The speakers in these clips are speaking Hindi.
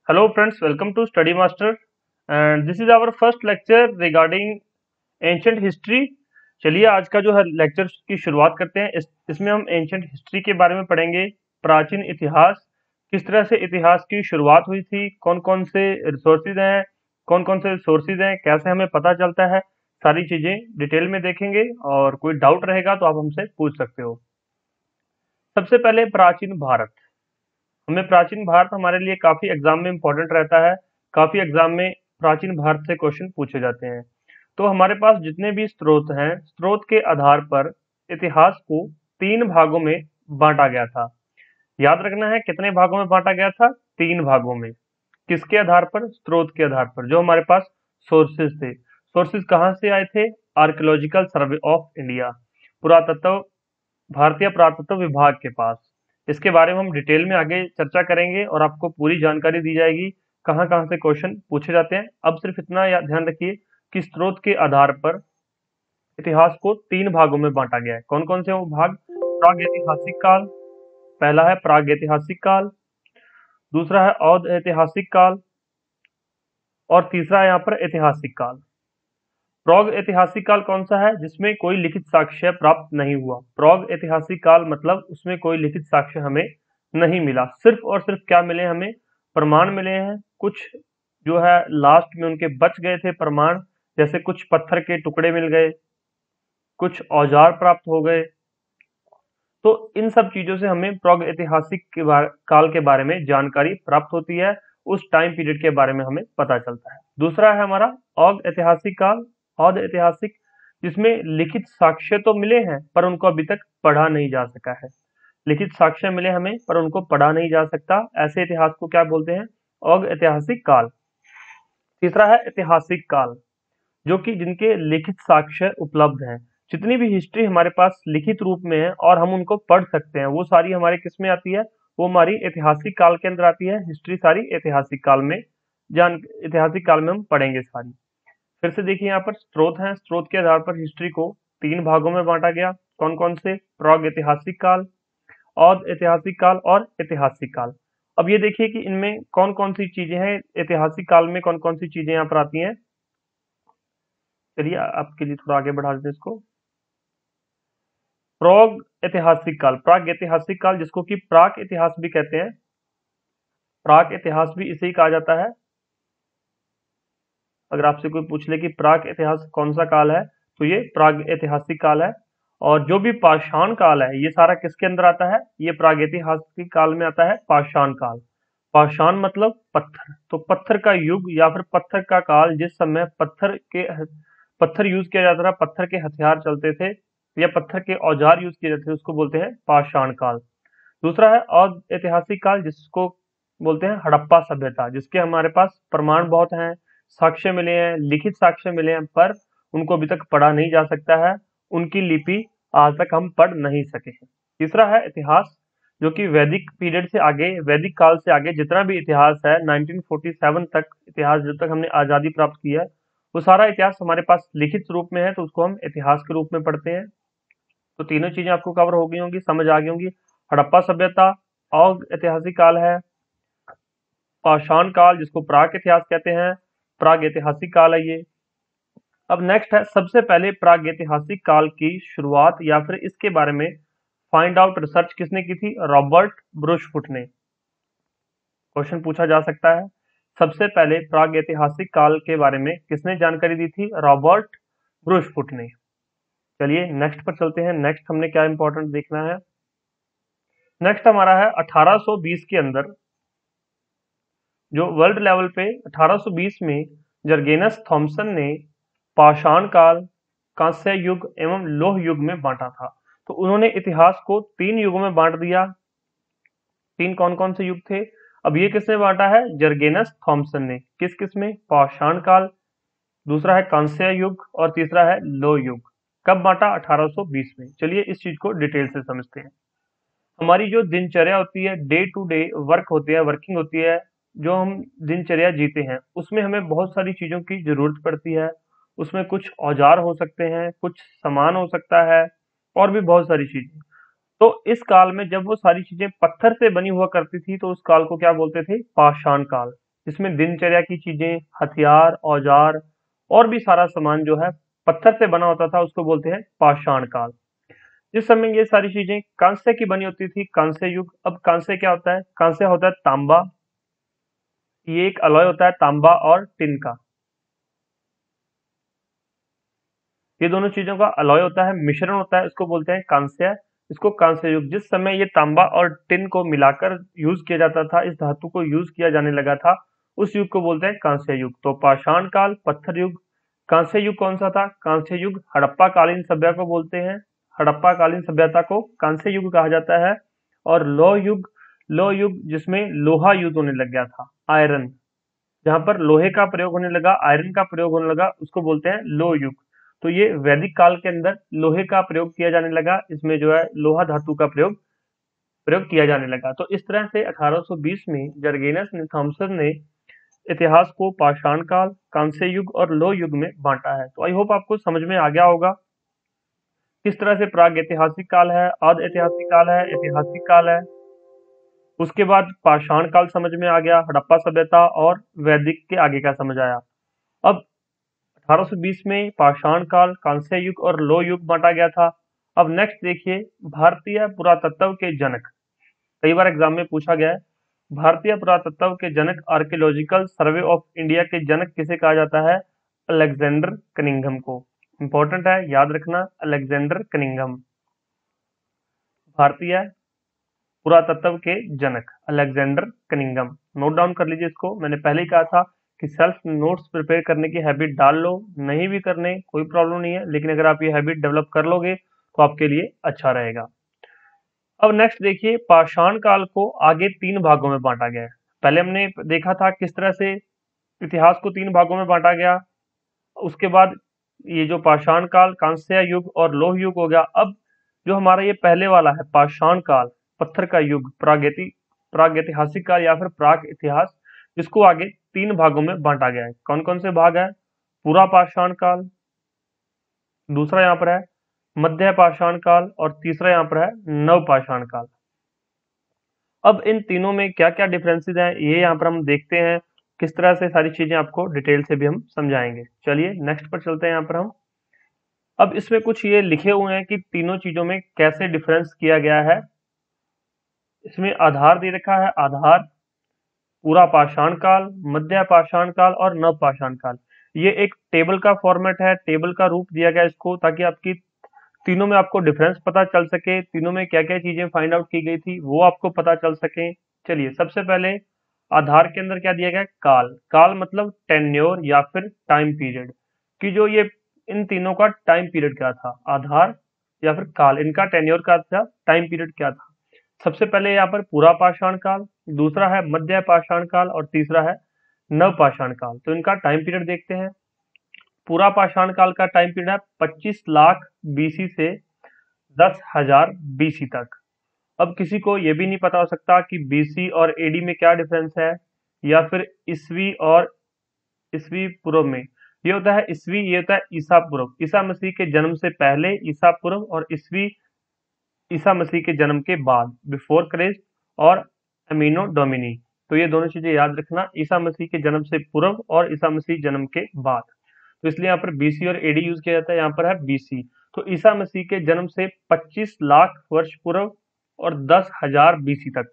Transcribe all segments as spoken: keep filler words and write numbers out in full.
Hello friends, welcome to Study Master and this is our first lecture regarding ancient history। चलिए आज का जो है लेक्चर की शुरुआत करते हैं। इस इसमें हम एंशंट हिस्ट्री के बारे में पढ़ेंगे, प्राचीन इतिहास, किस तरह से इतिहास की शुरुआत हुई थी, कौन कौन से रिसोर्सेज हैं, कौन कौन से सोर्सेज हैं, कैसे हमें पता चलता है, सारी चीजें डिटेल में देखेंगे और कोई डाउट रहेगा तो आप हमसे पूछ सकते हो। सबसे पहले प्राचीन भारत। हमें प्राचीन भारत हमारे लिए काफी एग्जाम में इंपॉर्टेंट रहता है, काफी एग्जाम में प्राचीन भारत से क्वेश्चन पूछे जाते हैं। तो हमारे पास जितने भी स्रोत हैं, स्रोत के आधार पर इतिहास को तीन भागों में बांटा गया था। याद रखना है कितने भागों में बांटा गया था, तीन भागों में। किसके आधार पर? स्रोत के आधार पर, जो हमारे पास सोर्सेज थे। सोर्सेज कहाँ से आए थे? आर्कियोलॉजिकल सर्वे ऑफ इंडिया, पुरातत्व, भारतीय पुरातत्व विभाग के पास। इसके बारे में हम डिटेल में आगे चर्चा करेंगे और आपको पूरी जानकारी दी जाएगी कहाँ कहाँ से क्वेश्चन पूछे जाते हैं। अब सिर्फ इतना या ध्यान रखिए कि स्रोत के आधार पर इतिहास को तीन भागों में बांटा गया है। कौन कौन से वो भाग? प्रागैतिहासिक काल, पहला है प्रागैतिहासिक काल, दूसरा है औद ऐतिहासिक काल और तीसरा है यहाँ पर ऐतिहासिक काल। प्रौग ऐतिहासिक काल कौन सा है? जिसमें कोई लिखित साक्ष्य प्राप्त नहीं हुआ। प्रौग ऐतिहासिक काल मतलब उसमें कोई लिखित साक्ष्य हमें नहीं मिला, सिर्फ और सिर्फ क्या मिले हमें? प्रमाण मिले हैं। कुछ जो है लास्ट में उनके बच गए थे प्रमाण, जैसे कुछ पत्थर के टुकड़े मिल गए, कुछ औजार प्राप्त हो गए। तो इन सब चीजों से हमें प्रौग ऐतिहासिक के बारे काल के बारे में जानकारी प्राप्त होती है, उस टाइम पीरियड के बारे में हमें पता चलता है। दूसरा है हमारा औद ऐतिहासिक काल, औद ऐतिहासिक, जिसमें लिखित साक्ष्य तो मिले हैं पर उनको अभी तक पढ़ा नहीं जा सका है। लिखित साक्ष्य मिले हमें पर उनको पढ़ा नहीं जा सकता, ऐसे इतिहास को क्या बोलते हैं? औद ऐतिहासिक काल। तीसरा है ऐतिहासिक काल, जो कि जिनके लिखित साक्ष्य उपलब्ध हैं। जितनी भी हिस्ट्री हमारे पास लिखित रूप में है और हम उनको पढ़ सकते हैं, वो सारी हमारे किस में आती है? वो हमारी ऐतिहासिक काल के अंदर आती है। हिस्ट्री सारी ऐतिहासिक काल में जान ऐतिहासिक काल में हम पढ़ेंगे सारी। फिर से देखिए यहाँ पर स्रोत हैं, स्रोत के आधार पर हिस्ट्री को तीन भागों में बांटा गया। कौन कौन से? प्राग ऐतिहासिक काल, औद ऐतिहासिक काल और ऐतिहासिक काल। अब ये देखिए कि इनमें कौन कौन सी चीजें हैं, ऐतिहासिक काल में कौन कौन सी चीजें यहाँ पर आती हैं। चलिए आपके लिए थोड़ा आगे बढ़ा देते हैं इसको। प्राग ऐतिहासिक काल, प्राग ऐतिहासिक काल जिसको कि प्राक इतिहास भी कहते हैं, प्राक इतिहास भी इसे ही कहा जाता है। अगर आपसे कोई पूछ ले कि प्राक इतिहास कौन सा काल है, तो ये प्राग ऐतिहासिक काल है। और जो भी पाषाण काल है, ये सारा किसके अंदर आता है? ये प्रागैतिहासिक काल में आता है, पाषाण काल। पाषाण मतलब पत्थर, तो पत्थर का युग या फिर पत्थर का काल, जिस समय पत्थर के पत्थर यूज किया जाता था, पत्थर के हथियार चलते थे या पत्थर के औजार यूज किए जाते थे, उसको बोलते हैं पाषाण काल। दूसरा है औद ऐतिहासिक काल, जिसको बोलते हैं हड़प्पा सभ्यता, जिसके हमारे पास प्रमाण बहुत हैं, साक्ष्य मिले हैं, लिखित साक्ष्य मिले हैं, पर उनको अभी तक पढ़ा नहीं जा सकता है, उनकी लिपि आज तक हम पढ़ नहीं सके हैं। तीसरा है इतिहास, जो कि वैदिक पीरियड से आगे, वैदिक काल से आगे जितना भी इतिहास है, नाइनटीन फोर्टी सेवन तक इतिहास, जब तक हमने आजादी प्राप्त की है, वो सारा इतिहास हमारे पास लिखित रूप में है, तो उसको हम इतिहास के रूप में पढ़ते हैं। तो तीनों चीजें आपको कवर हो गई होंगी, समझ आ गई होंगी। हड़प्पा सभ्यता और ऐतिहासिक काल है, पाषाण काल जिसको प्राक इतिहास कहते हैं, प्राग ऐतिहासिक काल है ये। अब नेक्स्ट है, सबसे पहले प्रागैतिहासिक काल की शुरुआत या फिर इसके बारे में फाइंड आउट रिसर्च किसने की थी? रॉबर्ट ब्रूसफुट ने। क्वेश्चन पूछा जा सकता है, सबसे पहले प्रागैतिहासिक काल के बारे में किसने जानकारी दी थी? रॉबर्ट ब्रूसफुट ने। चलिए नेक्स्ट पर चलते हैं। नेक्स्ट हमने क्या इंपॉर्टेंट देखना है। नेक्स्ट हमारा है अठारह सौ बीस के अंदर, जो वर्ल्ड लेवल पे अठारह सौ बीस में जर्गेनस थॉमसन ने पाषाण काल, कांस्य युग एवं लोह युग में बांटा था। तो उन्होंने इतिहास को तीन युगों में बांट दिया। तीन कौन कौन से युग थे? अब ये किसने बांटा है? जर्गेनस थॉमसन ने। किस किस में? पाषाण काल, दूसरा है कांस्य युग और तीसरा है लोह युग। कब बांटा? अठारह सौ बीस में। चलिए इस चीज को डिटेल से समझते हैं। हमारी जो दिनचर्या होती है, डे टू डे वर्क होती है, वर्किंग होती है, जो हम दिनचर्या जीते हैं, उसमें हमें बहुत सारी चीजों की जरूरत पड़ती है। उसमें कुछ औजार हो सकते हैं, कुछ सामान हो सकता है और भी बहुत सारी चीजें। तो इस काल में जब वो सारी चीजें पत्थर से बनी हुआ करती थी, तो उस काल को क्या बोलते थे? पाषाण काल। जिसमें दिनचर्या की चीजें, हथियार, औजार और भी सारा सामान जो है पत्थर से बना होता था, उसको बोलते हैं पाषाण काल। जिस समय ये सारी चीजें कांस्य की बनी होती थी, कांस्य युग। अब कांस्य क्या होता है? कांस्य होता है तांबा, ये एक अलॉय होता है तांबा और टिन का। ये दोनों चीजों का अलॉय होता है, मिश्रण होता है, इसको बोलते हैं कांस्य। इसको कांस्य युग। जिस समय ये तांबा और टिन को मिलाकर यूज किया जाता था, इस धातु को यूज किया जाने लगा था, उस युग को बोलते हैं कांस्य युग। तो पाषाण काल, पत्थर युग। कांस्य युग कौन सा था? कांस्य युग हड़प्पा कालीन सभ्यता को बोलते हैं। हड़प्पा कालीन सभ्यता को कांस्य युग कहा जाता है। और लौह युग, लौह युग जिसमें लोहा यूज होने लग गया था, आयरन, जहां पर लोहे का प्रयोग होने लगा, आयरन का प्रयोग होने लगा, उसको बोलते हैं लौह युग। तो ये वैदिक काल के अंदर लोहे का प्रयोग किया जाने लगा, इसमें जो है लोहा धातु का प्रयोग प्रयोग किया जाने लगा। तो इस तरह से अठारह सौ बीस में जर्गेनस ने थॉमसन ने इतिहास को पाषाण काल, कांस्य युग और लौह युग में बांटा है। तो आई होप आपको समझ में आ गया होगा किस तरह से प्राग ऐतिहासिक काल है, आद ऐतिहासिक काल है, ऐतिहासिक काल है। उसके बाद पाषाण काल समझ में आ गया, हड़प्पा सभ्यता और वैदिक के आगे का समझ आया। अब अठारह सौ बीस में पाषाण काल, कांस्य युग और लौह युग बांटा गया था। अब नेक्स्ट देखिए, भारतीय पुरातत्व के जनक। कई बार एग्जाम में पूछा गया है, भारतीय पुरातत्व के जनक, आर्कियोलॉजिकल सर्वे ऑफ इंडिया के जनक किसे कहा जाता है? अलेक्जेंडर कनिंघम को। इंपॉर्टेंट है, याद रखना, अलेक्जेंडर कनिंघम भारतीय पुरातत्व के जनक, अलेक्जेंडर कनिंघम। नोट डाउन कर लीजिए इसको। मैंने पहले ही कहा था कि सेल्फ नोट्स प्रिपेयर करने की हैबिट डाल लो, नहीं भी करने कोई प्रॉब्लम नहीं है, लेकिन अगर आप ये हैबिट डेवलप कर लोगे तो आपके लिए अच्छा रहेगा। अब नेक्स्ट देखिए, पाषाण काल को आगे तीन भागों में बांटा गया है। पहले हमने देखा था किस तरह से इतिहास को तीन भागों में बांटा गया। उसके बाद ये जो पाषाण काल, कांस्य युग और लौह युग हो गया। अब जो हमारा ये पहले वाला है पाषाण काल, पत्थर का युग, प्रागैति प्रागैतिहासिक काल या फिर प्राग इतिहास, इसको आगे तीन भागों में बांटा गया है। कौन कौन से भाग है? पूरा पाषाण काल, दूसरा यहाँ पर है मध्य पाषाण काल और तीसरा यहाँ पर है नव पाषाण काल। अब इन तीनों में क्या क्या डिफरेंसेस हैं, ये यहाँ पर हम देखते हैं। किस तरह से सारी चीजें आपको डिटेल से भी हम समझाएंगे। चलिए नेक्स्ट पर चलते हैं। यहाँ पर हम अब इसमें कुछ ये लिखे हुए हैं कि तीनों चीजों में कैसे डिफरेंस किया गया है। इसमें आधार दे रखा है, आधार, पूरा पाषाण काल, मध्य पाषाण काल और नव पाषाण काल। ये एक टेबल का फॉर्मेट है, टेबल का रूप दिया गया इसको, ताकि आपकी तीनों में आपको डिफरेंस पता चल सके, तीनों में क्या क्या चीजें फाइंड आउट की गई थी वो आपको पता चल सके। चलिए सबसे पहले आधार के अंदर क्या दिया गया है? काल। काल मतलब टेन्योर या फिर टाइम पीरियड, कि जो ये इन तीनों का टाइम पीरियड क्या था, आधार या फिर काल, इनका टेन्योर क्या था, टाइम पीरियड क्या था। सबसे पहले यहाँ पर पूरा पाषाण काल, दूसरा है मध्य पाषाण काल और तीसरा है नव पाषाण काल। तो इनका टाइम पीरियड देखते हैं। पूरा पाषाण काल का टाइम पीरियड है पच्चीस लाख बीसी से दस हजार बीसी तक। अब किसी को यह भी नहीं पता हो सकता कि बीसी और एडी में क्या डिफरेंस है, या फिर ईसवी और ईसवी पूर्व में। ये होता है ईसवी, ये होता है ईसा पूर्व, ईसा मसीह के जन्म से पहले ईसा पूर्व, और ईसवी ईसा मसीह के जन्म के बाद, बिफोर क्राइस्ट और अमीनो डोमिनी। तो ये दोनों चीजें याद रखना, ईसा मसीह के जन्म से पूर्व और ईसा मसीह जन्म के बाद। तो इसलिए यहाँ पर बीसी और एडी यूज किया जाता है। यहाँ पर है बीसी। तो ईसा मसीह के जन्म से पच्चीस लाख वर्ष पूर्व और दस हजार बीसी तक।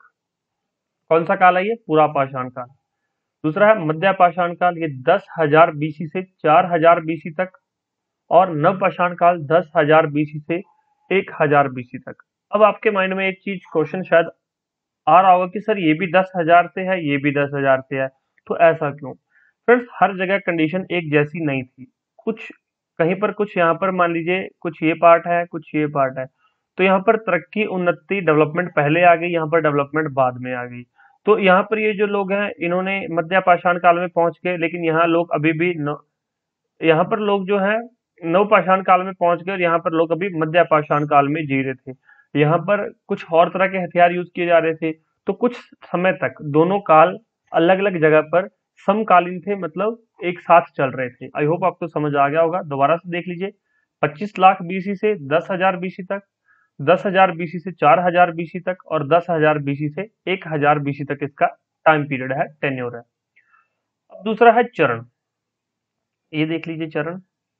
कौन सा काल है ये? पूरा पाषाण काल। दूसरा है मध्य पाषाण काल, ये दस हजार बीसी से चार हजार बीसी तक। और नव पाषाण काल दस हजार बीसी से एक हजार बीसी तक। अब आपके माइंड में एक चीज क्वेश्चन शायद आ रहा होगा कि सर ये भी दस हजार से है, ये भी दस हजार से है, तो ऐसा क्यों? फ्रेंड्स, हर जगह कंडीशन एक जैसी नहीं थी। कुछ कहीं पर, कुछ यहाँ पर मान लीजिए कुछ ये पार्ट है, कुछ ये पार्ट है, तो यहाँ पर तरक्की, उन्नति, डेवलपमेंट पहले आ गई, यहाँ पर डेवलपमेंट बाद में आ गई। तो यहाँ पर ये जो लोग हैं, इन्होंने मध्य पाषाण काल में पहुंच गए, लेकिन यहाँ लोग अभी भी न, यहाँ पर लोग जो है नव पाषाण काल में पहुंच गए, और यहाँ पर लोग अभी मध्य पाषाण काल में जी रहे थे। यहाँ पर कुछ और तरह के हथियार यूज किए जा रहे थे। तो कुछ समय तक दोनों काल अलग अलग जगह पर समकालीन थे, मतलब एक साथ चल रहे थे। आई होप आपको समझ आ गया होगा। दोबारा से देख लीजिए, पच्चीस लाख बीसी से दस हजार बीसी तक, दस हजार बीसी से चार हजार बीसी तक, और दस हजार बीसी से एक हजार बीसी तक इसका टाइम पीरियड है, टेन्योर है। अब दूसरा है चरण। ये देख लीजिए चरण।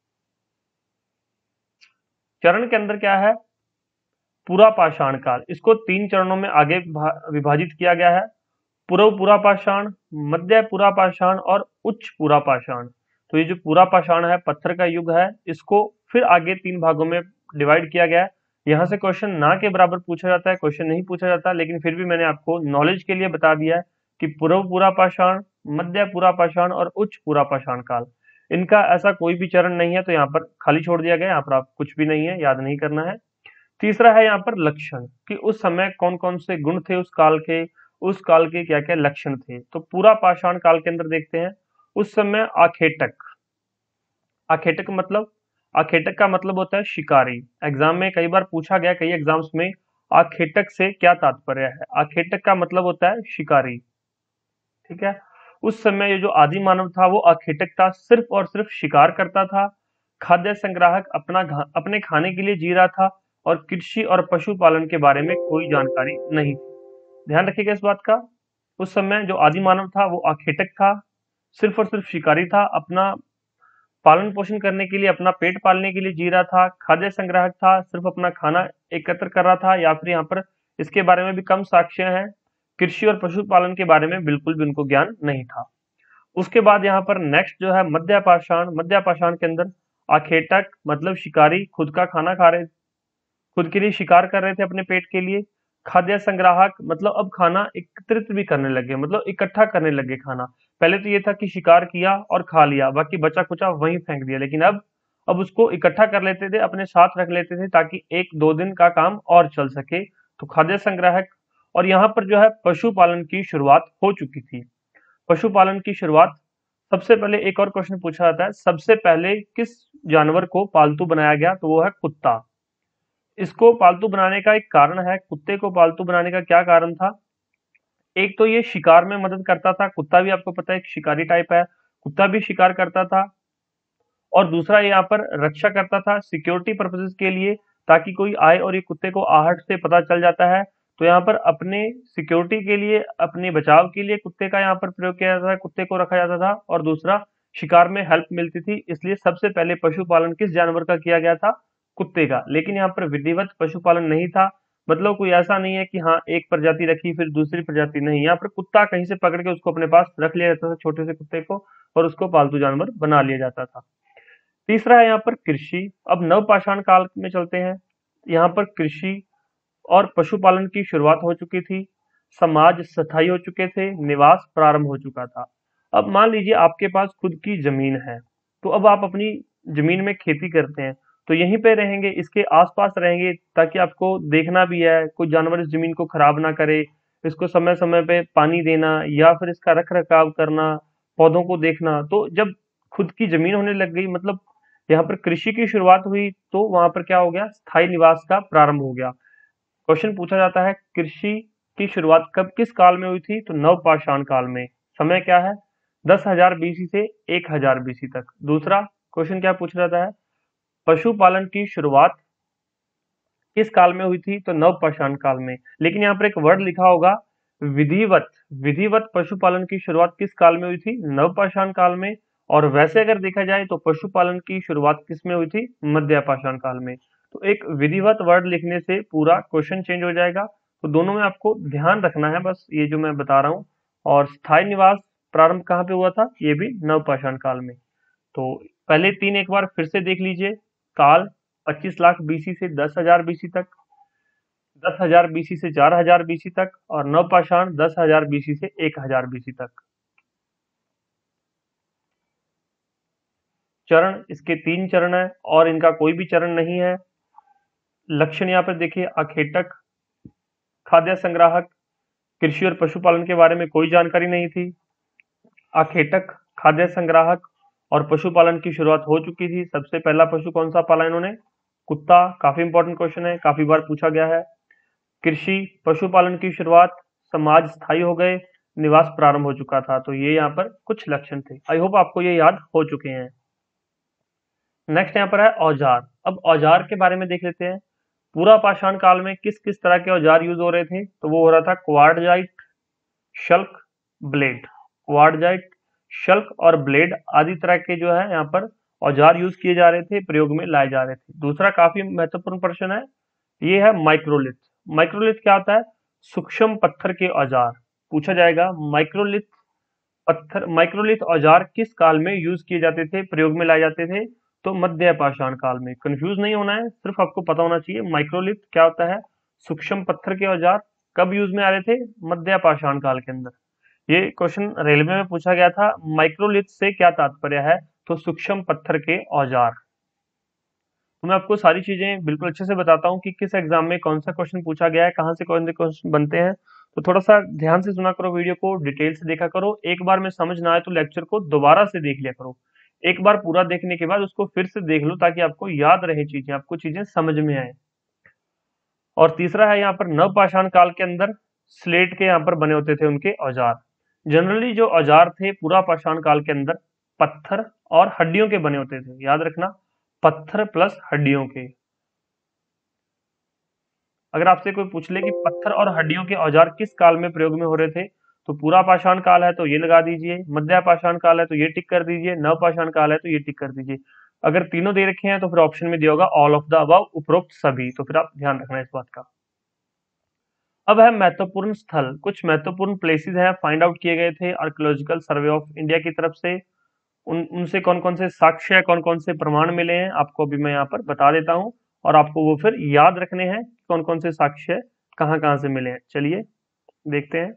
चरण के अंदर क्या है? पूरा पाषाण काल। इसको तीन चरणों में आगे विभाजित किया गया है। पूर्व पूरा पाषाण, मध्य पूरा पाषाण और उच्च पूरा पाषाण। तो ये जो पूरा पाषाण है, पत्थर का युग है, इसको फिर आगे तीन भागों में डिवाइड किया गया है। यहाँ से क्वेश्चन ना के बराबर पूछा जाता है, क्वेश्चन नहीं पूछा जाता, लेकिन फिर भी मैंने आपको नॉलेज के लिए बता दिया है कि पूर्व पूरा पाषाण, मध्य पूरा पाषाण और उच्च पूरा पाषाण काल, इनका ऐसा कोई भी चरण नहीं है, तो यहाँ पर खाली छोड़ दिया गया। यहाँ पर आप कुछ भी नहीं है, याद नहीं करना है। तीसरा है यहाँ पर लक्षण, कि उस समय कौन कौन से गुण थे उस काल के, उस काल के क्या क्या लक्षण थे। तो पूरा पाषाण काल के अंदर देखते हैं, उस समय आखेटक। आखेटक मतलब, आखेटक का मतलब होता है शिकारी। एग्जाम में कई बार पूछा गया, कई एग्जाम्स में, आखेटक से क्या तात्पर्य है। आखेटक का मतलब होता है शिकारी, ठीक है। उस समय ये जो आदि मानव था वो आखेटक था, सिर्फ और सिर्फ शिकार करता था। खाद्य संग्राहक, अपना अपने खाने के लिए जी रहा था, और कृषि और पशुपालन के बारे में कोई जानकारी नहीं थी। ध्यान रखिएगा इस बात का। उस समय जो आदि मानव था वो आखेटक था, सिर्फ और सिर्फ शिकारी था, अपना पालन पोषण करने के लिए, अपना पेट पालने के लिए जी रहा था। खाद्य संग्राहक था, सिर्फ अपना खाना एकत्र कर रहा था, या फिर यहाँ पर इसके बारे में भी कम साक्ष्य हैं। कृषि और पशुपालन के बारे में बिल्कुल भी उनको ज्ञान नहीं था। उसके बाद यहाँ पर नेक्स्ट जो है मध्य पाषाण। मध्य पाषाण के अंदर आखेटक मतलब शिकारी, खुद का खाना खा रहे, खुद के लिए शिकार कर रहे थे अपने पेट के लिए। खाद्य संग्राहक मतलब अब खाना एकत्रित भी करने लगे, मतलब इकट्ठा करने लगे खाना। पहले तो ये था कि शिकार किया और खा लिया, बाकी बचा कुचा वहीं फेंक दिया, लेकिन अब अब उसको इकट्ठा कर लेते थे, अपने साथ रख लेते थे, ताकि एक दो दिन का काम और चल सके। तो खाद्य संग्राहक। और यहाँ पर जो है पशुपालन की शुरुआत हो चुकी थी। पशुपालन की शुरुआत, सबसे पहले एक और क्वेश्चन पूछा जाता है, सबसे पहले किस जानवर को पालतू बनाया गया? तो वो है कुत्ता। इसको पालतू बनाने का एक कारण है, कुत्ते को पालतू बनाने का क्या कारण था? एक तो ये शिकार में मदद करता था, कुत्ता भी आपको पता है एक शिकारी टाइप है, कुत्ता भी शिकार करता था। और दूसरा ये यहाँ पर रक्षा करता था, सिक्योरिटी पर्पसेस के लिए, ताकि कोई आए और ये कुत्ते को आहट से पता चल जाता है, तो यहाँ पर अपने सिक्योरिटी के लिए, अपने बचाव के लिए कुत्ते का यहाँ पर प्रयोग किया जाता था, कुत्ते को रखा जाता था। और दूसरा, शिकार में हेल्प मिलती थी, इसलिए सबसे पहले पशुपालन किस जानवर का किया गया था? कुत्ते का। लेकिन यहाँ पर विधिवत पशुपालन नहीं था, मतलब कोई ऐसा नहीं है कि हाँ एक प्रजाति रखी फिर दूसरी प्रजाति, नहीं, यहाँ पर कुत्ता कहीं से पकड़ के उसको अपने पास रख लिया जाता था, छोटे से कुत्ते को, और उसको पालतू जानवर बना लिया जाता था। तीसरा है यहाँ पर कृषि। अब नवपाषाण काल में चलते हैं। यहाँ पर कृषि और पशुपालन की शुरुआत हो चुकी थी, समाज स्थायी हो चुके थे, निवास प्रारंभ हो चुका था। अब मान लीजिए आपके पास खुद की जमीन है, तो अब आप अपनी जमीन में खेती करते हैं, तो यहीं पे रहेंगे, इसके आसपास रहेंगे, ताकि आपको देखना भी है कोई जानवर इस जमीन को खराब ना करे, इसको समय समय पे पानी देना, या फिर इसका रख रखाव करना, पौधों को देखना। तो जब खुद की जमीन होने लग गई, मतलब यहाँ पर कृषि की शुरुआत हुई, तो वहां पर क्या हो गया? स्थायी निवास का प्रारंभ हो गया। क्वेश्चन पूछा जाता है, कृषि की शुरुआत कब, किस काल में हुई थी? तो नवपाषाण काल में। समय क्या है? दस हजार बीसी से एक हजार बीसी तक। दूसरा क्वेश्चन क्या पूछा जाता है, पशुपालन की शुरुआत किस काल में हुई थी? तो नवपाषाण काल में। लेकिन यहाँ पर एक वर्ड लिखा होगा, विधिवत। विधिवत पशुपालन की शुरुआत किस काल में हुई थी? नवपाषाण काल में। और वैसे अगर देखा जाए तो पशुपालन की शुरुआत किस में हुई थी? मध्य पाषाण काल में। तो एक विधिवत वर्ड लिखने से पूरा क्वेश्चन चेंज हो जाएगा, तो दोनों में आपको ध्यान रखना है, बस ये जो मैं बता रहा हूँ। और स्थायी निवास प्रारंभ कहाँ पे हुआ था? ये भी नवपाषाण काल में। तो पहले तीन एक बार फिर से देख लीजिए। काल पच्चीस लाख बीसी से दस हजार बीसी तक, दस हजार बीसी से चार हजार बीसी तक, और नवपाषाण दस हजार बीसी से एक हजार बीसी तक। चरण, इसके तीन चरण है, और इनका कोई भी चरण नहीं है। लक्षण यहाँ पर देखिए, अखेटक, खाद्य संग्राहक, कृषि और पशुपालन के बारे में कोई जानकारी नहीं थी। अखेटक, खाद्य संग्राहक और पशुपालन की शुरुआत हो चुकी थी। सबसे पहला पशु कौन सा पाला इन्होंने? कुत्ता। काफी इंपॉर्टेंट क्वेश्चन है, काफी बार पूछा गया है। कृषि, पशुपालन की शुरुआत, समाज स्थायी हो गए, निवास प्रारंभ हो चुका था। तो ये यहाँ पर कुछ लक्षण थे। आई होप आपको ये याद हो चुके हैं। नेक्स्ट यहाँ पर है औजार। अब औजार के बारे में देख लेते हैं। पूरा पाषाण काल में किस किस तरह के औजार यूज हो रहे थे? तो वो हो रहा था क्वार्टजाइट, शल्क, ब्लेड। क्वार्टजाइट, शल्क और ब्लेड आदि तरह के जो है यहाँ पर औजार यूज किए जा रहे थे, प्रयोग में लाए जा रहे थे। दूसरा काफी महत्वपूर्ण प्रश्न है, ये है माइक्रोलिथ। माइक्रोलिथ क्या होता है? सूक्ष्म पत्थर के औजार। पूछा जाएगा माइक्रोलिथ पत्थर माइक्रोलिथ औजार किस काल में यूज किए जाते थे, प्रयोग में लाए जाते थे? तो मध्य पाषाण काल में। कंफ्यूज नहीं होना है, सिर्फ आपको पता होना चाहिए माइक्रोलिथ क्या होता है। सूक्ष्म पत्थर के औजार कब यूज में आ रहे थे? मध्य पाषाण काल के अंदर। ये क्वेश्चन रेलवे में पूछा गया था। माइक्रोलिथ से क्या तात्पर्य है? तो सूक्ष्म पत्थर के औजार। तो मैं आपको सारी चीजें बिल्कुल अच्छे से बताता हूँ कि किस एग्जाम में कौन सा क्वेश्चन पूछा गया है, कहाँ से कौन से क्वेश्चन बनते हैं। तो थोड़ा सा ध्यान से सुना करो, वीडियो को डिटेल से देखा करो। एक बार में समझ ना आए तो लेक्चर को दोबारा से देख लिया करो। एक बार पूरा देखने के बाद उसको फिर से देख लो ताकि आपको याद रहे चीजें, आपको चीजें समझ में आए। और तीसरा है यहाँ पर नवपाषाण काल के अंदर स्लेट के यहाँ पर बने होते थे उनके औजार। जनरली जो औजार थे पूरा पाषाण काल के अंदर पत्थर और हड्डियों के बने होते थे। याद रखना, पत्थर प्लस हड्डियों के। अगर आपसे कोई पूछ ले कि पत्थर और हड्डियों के औजार किस काल में प्रयोग में हो रहे थे, तो पूरा पाषाण काल है तो ये लगा दीजिए, मध्य पाषाण काल है तो ये टिक कर दीजिए, नव पाषाण काल है तो ये टिक कर दीजिए। अगर तीनों दे रखे हैं तो फिर ऑप्शन में दिया होगा ऑल ऑफ द अबव, उपरोक्त सभी। तो फिर आप ध्यान रखना इस बात का। अब है महत्वपूर्ण स्थल। कुछ महत्वपूर्ण प्लेसेस हैं, फाइंड आउट किए गए थे आर्कियोलॉजिकल सर्वे ऑफ इंडिया की तरफ से। उन उनसे कौन कौन से साक्ष्य, कौन कौन से प्रमाण मिले हैं, आपको अभी मैं यहाँ पर बता देता हूँ और आपको वो फिर याद रखने हैं कौन कौन से साक्ष्य कहाँ कहाँ से मिले हैं। चलिए देखते हैं।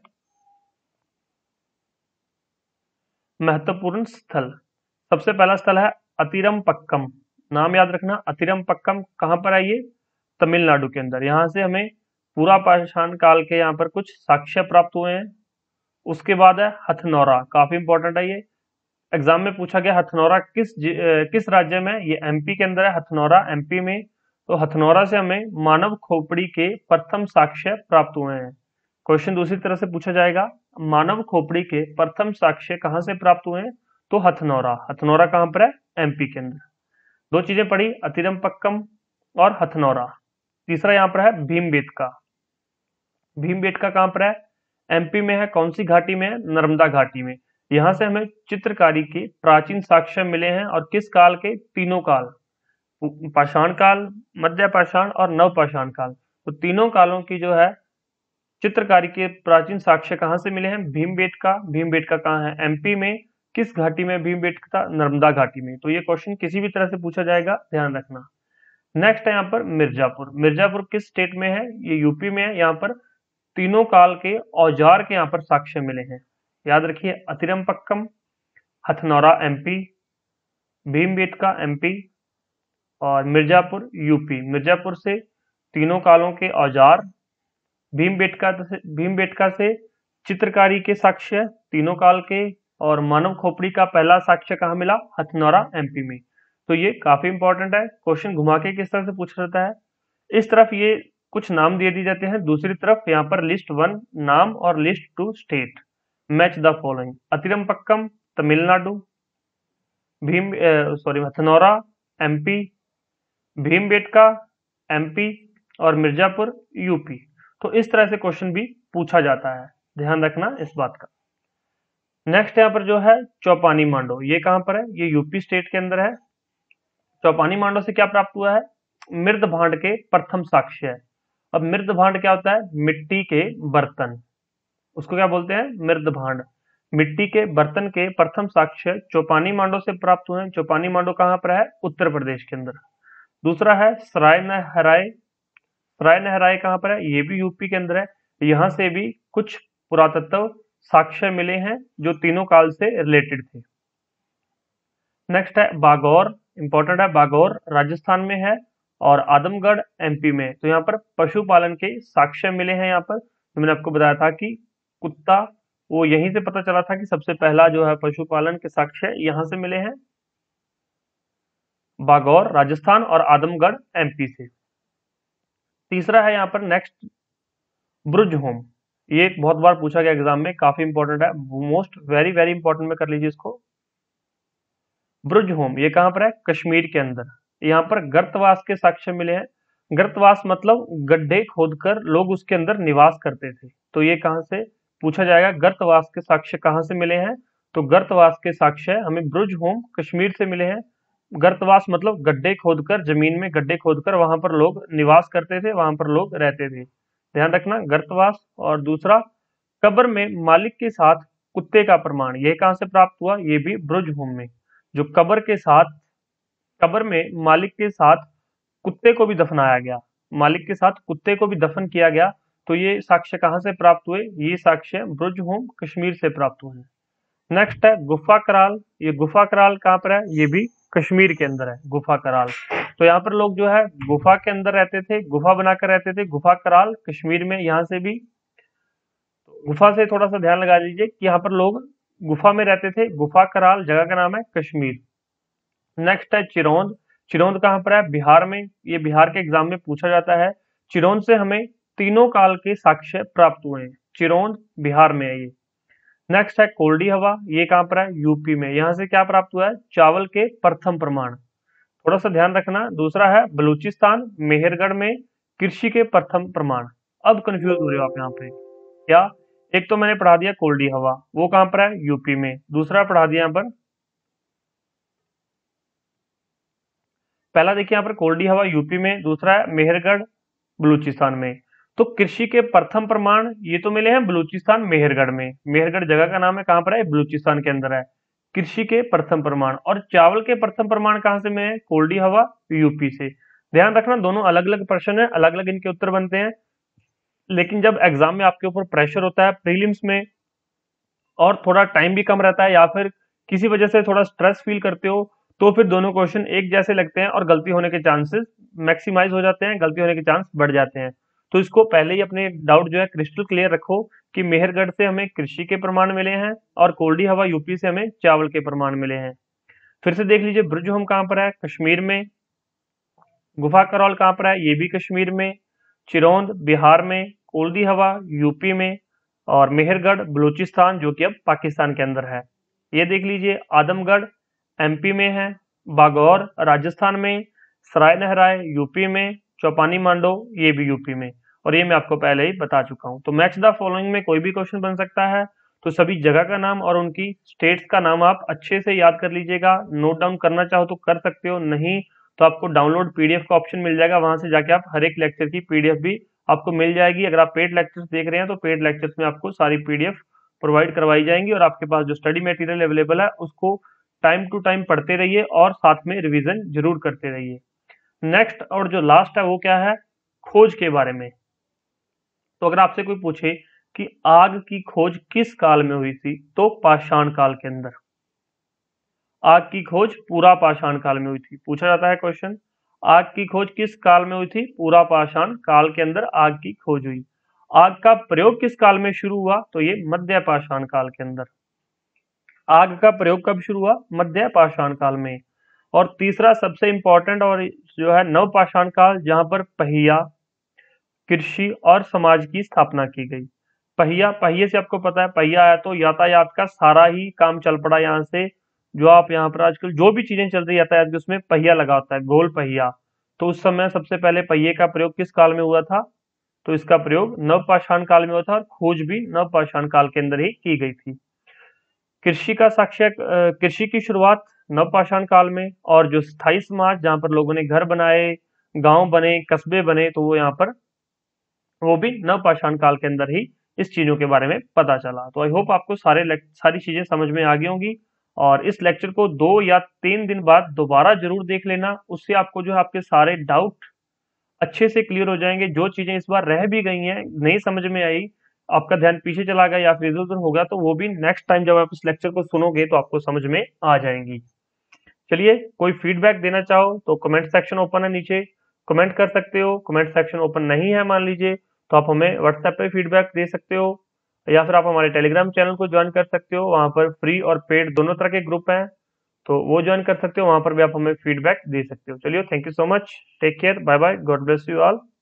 महत्वपूर्ण स्थल, सबसे पहला स्थल है अतिरमपक्कम। नाम याद रखना, अतिरमपक्कम कहाँ पर है? ये तमिलनाडु के अंदर। यहाँ से हमें पूरा पाषाण काल के यहाँ पर कुछ साक्ष्य प्राप्त हुए हैं। उसके बाद है हथनौरा, काफी इंपॉर्टेंट है ये, एग्जाम में पूछा गया। हथनौरा किस जि- अ, किस राज्य में? ये एमपी के अंदर है हथनौरा, एमपी में। तो हथनौरा से हमें मानव खोपड़ी के प्रथम साक्ष्य प्राप्त हुए हैं। क्वेश्चन दूसरी तरह से पूछा जाएगा, मानव खोपड़ी के प्रथम साक्ष्य कहाँ से प्राप्त हुए हैं? तो हथनौरा। हथनौरा कहाँ पर है? एमपी के अंदर। दो चीजें पढ़ी, अतिरमपक्कम और हथनौरा। तीसरा यहाँ पर है भीमबेटका। भीमबेटका कहाँ पर है? एमपी में है। कौन सी घाटी में है? नर्मदा घाटी में। यहाँ से हमें चित्रकारी के प्राचीन साक्ष्य मिले हैं, और किस काल के? तीनों काल, पाषाण काल, मध्य पाषाण और नवपाषाण काल। तो तीनों कालों की जो है चित्रकारी के प्राचीन साक्ष्य कहाँ से मिले हैं? भीमबेटका। भीमबेटका कहाँ है? एमपी में। किस घाटी में भीमबेटका? नर्मदा घाटी में। तो ये क्वेश्चन किसी भी तरह से पूछा जाएगा, ध्यान रखना। नेक्स्ट है यहाँ पर मिर्जापुर। मिर्जापुर किस स्टेट में है? ये यूपी में है। यहाँ पर तीनों काल के औजार के यहाँ पर साक्ष्य मिले हैं। याद रखिए, अतिरमपक्कम, हथनौरा एमपी, भीमबेटका एमपी और मिर्जापुर यूपी। मिर्जापुर से तीनों कालों के औजार, भीमबेटका से भीमबेटका से चित्रकारी के साक्ष्य तीनों काल के, और मानव खोपड़ी का पहला साक्ष्य कहाँ मिला? हथनौरा एमपी में। तो ये काफी इंपॉर्टेंट है। क्वेश्चन घुमा के किस तरह से पूछा जाता है, इस तरफ ये कुछ नाम दे दिए जाते हैं, दूसरी तरफ यहाँ पर लिस्ट वन नाम और list two state. Match the following. Attirampakkam Tamil Nadu, Bhim sorry Hathnora MP, Bhimbetka MP और मिर्जापुर यूपी। तो इस तरह से क्वेश्चन भी पूछा जाता है, ध्यान रखना इस बात का। नेक्स्ट यहाँ पर जो है चौपानी मांडो, ये कहाँ पर है? ये यूपी स्टेट के अंदर है। चौपानी मांडो से क्या प्राप्त हुआ है? मृद भांड के प्रथम साक्ष्य है। अब मृद भांड क्या होता है? मिट्टी के बर्तन, उसको क्या बोलते हैं? मृद भांड। मिट्टी के बर्तन के प्रथम साक्ष्य चौपानी मांडो से प्राप्त हुए हैं। चौपानी मांडो कहाँ पर है? उत्तर प्रदेश के अंदर। दूसरा है सराय नहराय। सराय नहराय कहाँ पर है? ये भी यूपी के अंदर है। यहाँ से भी कुछ पुरातत्व साक्ष्य मिले हैं जो तीनों काल से रिलेटेड थे। नेक्स्ट है बागौर, इंपॉर्टेंट है। बागौर राजस्थान में है और आदमगढ़ एमपी में। तो यहाँ पर पशुपालन के साक्ष्य मिले हैं। यहाँ पर तो मैंने आपको बताया था कि कुत्ता, वो यहीं से पता चला था कि सबसे पहला जो है पशुपालन के साक्ष्य यहाँ से मिले हैं, बागौर राजस्थान और आदमगढ़ एमपी से। तीसरा है यहाँ पर नेक्स्ट ब्रुज होम। ये एक बहुत बार पूछा गया एग्जाम में, काफी इंपॉर्टेंट है, मोस्ट वेरी वेरी इंपॉर्टेंट में कर लीजिए इसको। ब्रुज होम ये कहाँ पर है? कश्मीर के अंदर। यहाँ पर गर्तवास के साक्ष्य मिले हैं। गर्तवास मतलब गड्ढे खोदकर लोग उसके अंदर निवास करते थे। तो ये कहाँ से पूछा जाएगा? गर्तवास के साक्ष्य कहाँ से मिले हैं? तो गर्तवास के साक्ष्य हमें ब्रुज होम कश्मीर से मिले हैं। गर्तवास मतलब गड्ढे खोदकर, जमीन में गड्ढे खोदकर वहां पर लोग निवास करते थे, वहां पर लोग रहते थे, ध्यान रखना गर्तवास। और दूसरा, कब्र में मालिक के साथ कुत्ते का प्रमाण, यह कहां से प्राप्त हुआ, ये भी ब्रुज होम में। जो कब्र के साथ, कब्र में मालिक के साथ कुत्ते को भी दफनाया गया, मालिक के साथ कुत्ते को भी दफन किया गया, तो ये साक्ष्य कहां से प्राप्त हुए, ये साक्ष्य ब्रुज होम कश्मीर से प्राप्त हुए हैं। नेक्स्ट है गुफा कराल। ये गुफा कराल कहाँ पर है, ये भी कश्मीर के अंदर है गुफा कराल। तो यहाँ पर लोग जो है गुफा के अंदर रहते थे, गुफा बनाकर रहते थे, गुफा कराल कश्मीर में। यहाँ से भी गुफा से थोड़ा सा ध्यान लगा लीजिए कि यहाँ पर लोग गुफा में रहते थे, गुफा कराल जगह का नाम है कश्मीर। नेक्स्ट है चिरौंद। चिरौंद कहाँ पर है, बिहार में। ये बिहार के एग्जाम में पूछा जाता है। चिरौंद से हमें तीनों काल के साक्ष्य प्राप्त हुए हैं, चिरौंद बिहार में है ये। नेक्स्ट है कोल्डी हवा, ये कहां पर है, यूपी में। यहां से क्या प्राप्त हुआ है, चावल के प्रथम प्रमाण, थोड़ा सा ध्यान रखना। दूसरा है बलूचिस्तान मेहरगढ़ में कृषि के प्रथम प्रमाण। अब कंफ्यूज हो रहे हो आप यहाँ पे क्या, एक तो मैंने पढ़ा दिया कोल्डी हवा, वो कहां पर है, यूपी में। दूसरा पढ़ा दिया यहाँ पर, पहला देखिए यहाँ पर कोल्डी हवा यूपी में, दूसरा है मेहरगढ़ बलूचिस्तान में। तो कृषि के प्रथम प्रमाण ये तो मिले हैं बलूचिस्तान मेहरगढ़ में, मेहरगढ़ जगह का नाम है, कहां पर है, बलूचिस्तान के अंदर है। कृषि के प्रथम प्रमाण और चावल के प्रथम प्रमाण कहां से मिले, कोल्डी हवा यूपी से। ध्यान रखना दोनों अलग अलग प्रश्न है, अलग अलग इनके उत्तर बनते हैं, लेकिन जब एग्जाम में आपके ऊपर प्रेशर होता है प्रीलिम्स में, और थोड़ा टाइम भी कम रहता है, या फिर किसी वजह से थोड़ा स्ट्रेस फील करते हो, तो फिर दोनों क्वेश्चन एक जैसे लगते हैं और गलती होने के चांसेस मैक्सिमाइज हो जाते हैं, गलती होने के चांस बढ़ जाते हैं। तो इसको पहले ही अपने डाउट जो है क्रिस्टल क्लियर रखो कि मेहरगढ़ से हमें कृषि के प्रमाण मिले हैं और कोल्डी हवा यूपी से हमें चावल के प्रमाण मिले हैं। फिर से देख लीजिए ब्रुज होम कहां पर है, कश्मीर में। गुफा करौल कहां पर है, ये भी कश्मीर में। चिरौंद बिहार में, कोल्डी हवा यूपी में, और मेहरगढ़ बलूचिस्तान जो कि अब पाकिस्तान के अंदर है। ये देख लीजिए आदमगढ़ एमपी में है, बागौर राजस्थान में, सराय नहराय यूपी में, चौपानी मांडो ये भी यूपी में, और ये मैं आपको पहले ही बता चुका हूं। तो मैच द फॉलोइंग में कोई भी क्वेश्चन बन सकता है, तो सभी जगह का नाम और उनकी स्टेट्स का नाम आप अच्छे से याद कर लीजिएगा। नोट डाउन करना चाहो तो कर सकते हो, नहीं तो आपको डाउनलोड पीडीएफ का ऑप्शन मिल जाएगा, वहां से जाके आप हर एक लेक्चर की पीडीएफ भी आपको मिल जाएगी। अगर आप पेड लेक्चर्स देख रहे हैं तो पेड लेक्चर्स में आपको सारी पीडीएफ प्रोवाइड करवाई जाएंगी, और आपके पास जो स्टडी मटेरियल अवेलेबल है उसको टाइम टू टाइम पढ़ते रहिए और साथ में रिवीजन जरूर करते रहिए। नेक्स्ट और जो लास्ट है वो क्या है, खोज के बारे में। तो अगर आपसे कोई पूछे कि आग की खोज किस काल में हुई थी, तो पाषाण काल के अंदर। आग की खोज पूरा पाषाण काल में हुई थी, पूछा जाता है क्वेश्चन, आग की खोज किस काल में हुई थी, पूरा पाषाण काल के अंदर आग की खोज हुई। आग का प्रयोग किस काल में शुरू हुआ, तो ये मध्य पाषाण काल के अंदर। आग का प्रयोग कब शुरू हुआ, मध्य पाषाण काल में। और तीसरा सबसे इंपॉर्टेंट और जो है नव पाषाण काल, जहां पर पहिया, कृषि और समाज की स्थापना की गई। पहिया, पहिए से आपको पता है पहिया आया तो यातायात का सारा ही काम चल पड़ा यहाँ से। जो आप यहाँ पर आजकल जो भी चीजें चल रही है यातायात की, उसमें पहिया लगा होता है, गोल पहिया। तो उस समय सबसे पहले पहिए का प्रयोग किस काल में हुआ था, तो इसका प्रयोग नवपाषाण काल में हुआ था, और खोज भी नवपाषाण काल के अंदर ही की गई थी। कृषि का साक्ष्य, कृषि की शुरुआत नवपाषाण काल में, और जो स्थायी समाज जहां पर लोगों ने घर बनाए, गांव बने, कस्बे बने, तो वो यहाँ पर वो भी नवपाषाण काल के अंदर ही इस चीजों के बारे में पता चला। तो आई होप आपको सारे सारी चीजें समझ में आ गई होंगी, और इस लेक्चर को दो या तीन दिन बाद दोबारा जरूर देख लेना, उससे आपको जो है आपके सारे डाउट अच्छे से क्लियर हो जाएंगे। जो चीजें इस बार रह भी गई हैं, नहीं समझ में आई, आपका ध्यान पीछे चला गया या फिर इधर उधर हो गया, तो वो भी नेक्स्ट टाइम जब आप इस लेक्चर को सुनोगे तो आपको समझ में आ जाएंगी। चलिए, कोई फीडबैक देना चाहो तो कमेंट सेक्शन ओपन है, नीचे कमेंट कर सकते हो। कमेंट सेक्शन ओपन नहीं है मान लीजिए, तो आप हमें व्हाट्सएप पे फीडबैक दे सकते हो, या फिर आप हमारे टेलीग्राम चैनल को ज्वाइन कर सकते हो। वहां पर फ्री और पेड दोनों तरह के ग्रुप हैं, तो वो ज्वाइन कर सकते हो, वहां पर भी आप हमें फीडबैक दे सकते हो। चलिए, thank you so much, take care, bye bye, God bless you all.